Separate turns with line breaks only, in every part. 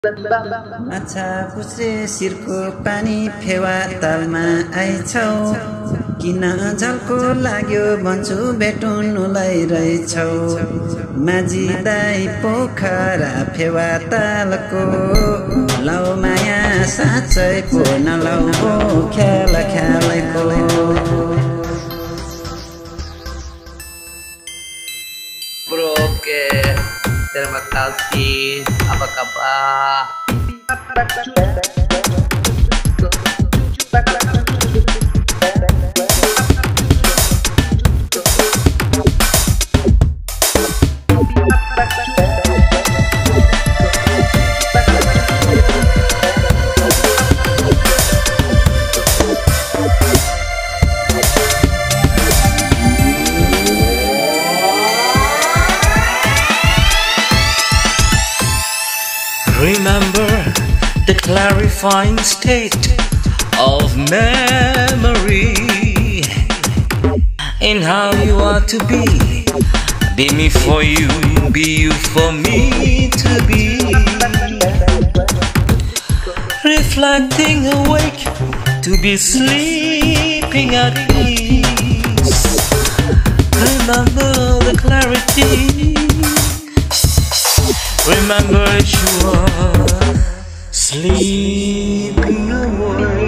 माछा पुछ्रे शिरको पानी फेवा तालमा आइछौ, किन झल्को लाग्यो भन्छु भेटुनुलाई रहेछौ। माझी दाई पोखरा फेवा तालको, लौ माया साँच्चै पो नलौ ख्याल ख्यालको।
Bro, oke, terima kasih. Apa kabar?
Remember the clarifying state of memory in how you are to be. Be me for you, be you for me to be. Reflecting awake to be sleeping at peace. Remember the clarity. Remember you are sleeping away.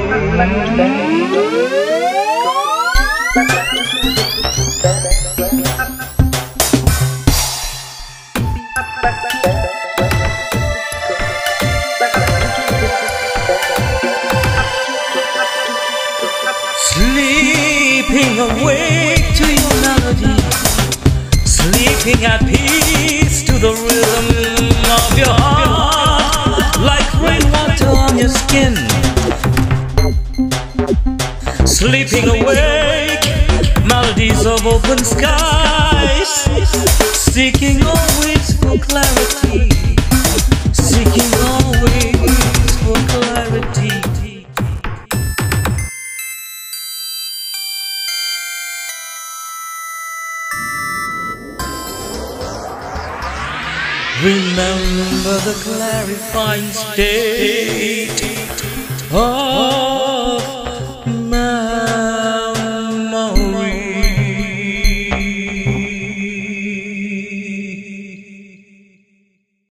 Sleeping awake to your melody, sleeping at peace to the rhythm of your heart, like rainwater on your skin. Sleeping awake, melodies of open skies, seeking always for clarity, seeking always for clarity. Remember the clarifying state. Oh.